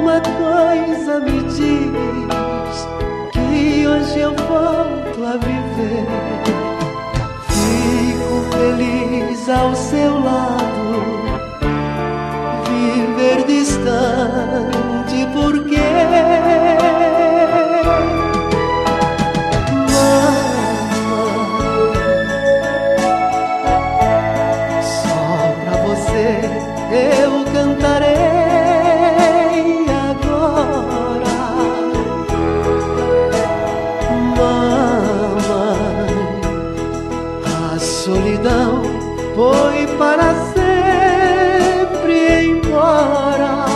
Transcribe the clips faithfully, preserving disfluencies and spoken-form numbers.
alguma coisa me diz que hoje eu volto a viver. Fico feliz ao seu lado, viver distante porque eu cantarei agora. Mamãe, a solidão foi para sempre embora.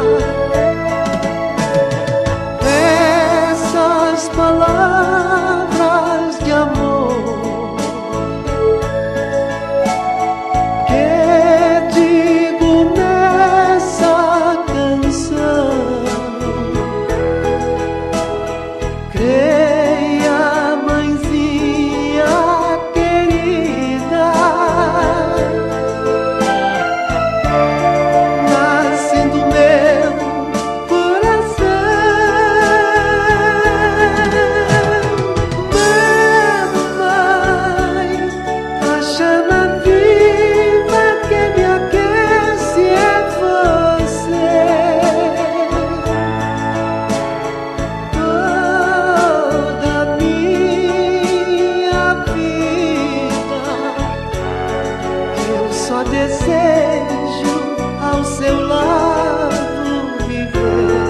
Essas palavras de amor só desejo ao seu lado viver.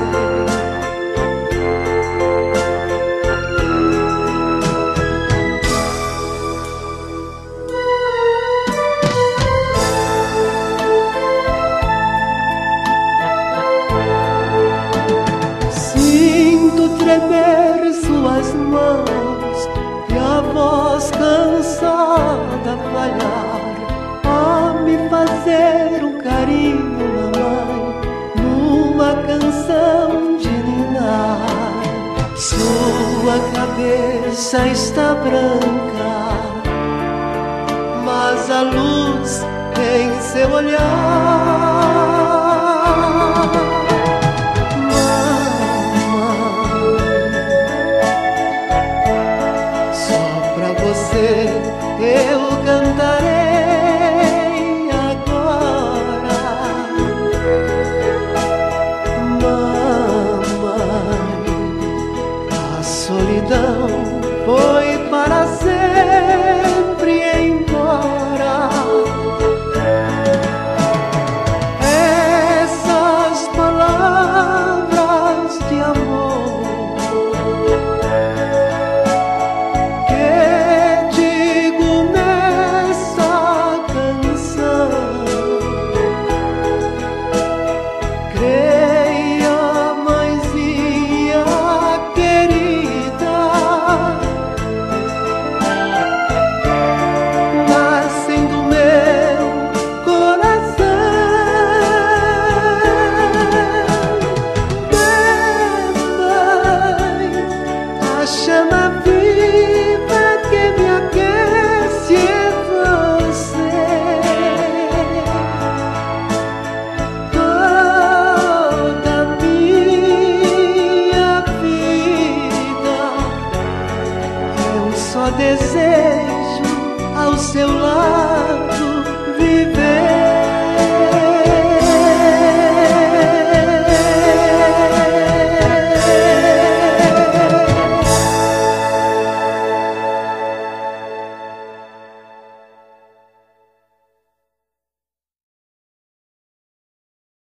Sinto tremer suas mãos e a voz cansada falhar, me fazer um carinho, mamãe, numa canção de ninar. Sua cabeça está branca, mas a luz em seu olhar